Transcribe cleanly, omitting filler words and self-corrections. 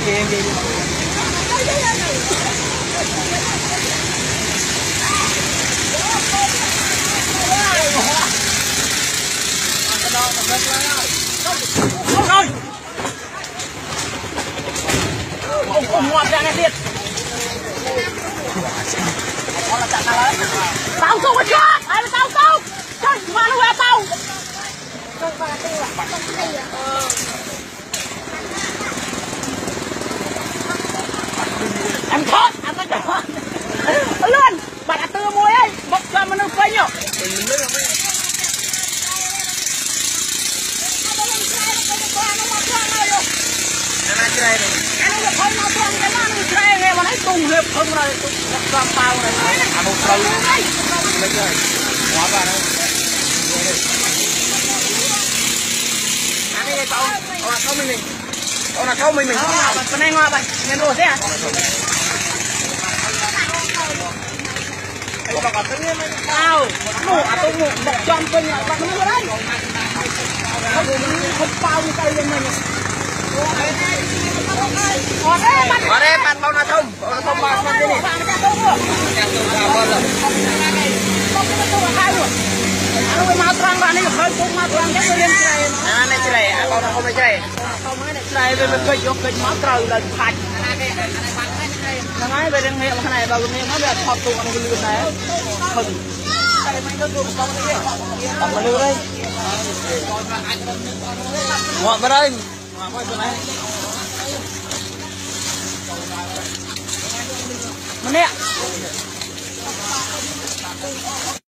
ông ngọt ra nghe tiệt tao không có cho ai là tao tao chơi mà nó qua tao em thoát em có chọn lên bạn đã tư môi ấy bốc ra mà nó quay nhở anh nó không nó không cái nó chơi nghe mà lấy tung hiệp không rồi làm tao này à một sâu lấy rồi hóa vào đây anh đây tao là không mình là không mình bên này ngoa bạn nhân đồ thế à tao mổ à tôi mổ một trăm cân là bạn nó đấy không bao nhiêu cây lên mình ở đây bạn bao nào thông bao nào thế này anh mau trang bạn này hơi cũng mau trang cái lên này anh này chơi bao nào không chơi không cái này về cây vô cây máu trời là phạt nói về đằng này cái này bao nhiêu nó là thọt tụ nó lừa này khẩn ở bên đây ngọn vào đây mà nè